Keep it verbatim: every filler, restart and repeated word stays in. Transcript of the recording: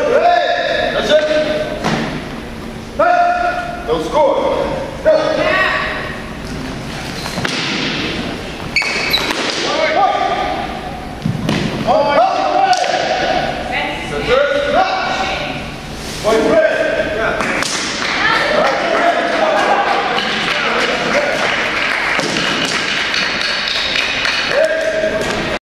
That's it. No score. Go. Oh, my God. That's it. Point three.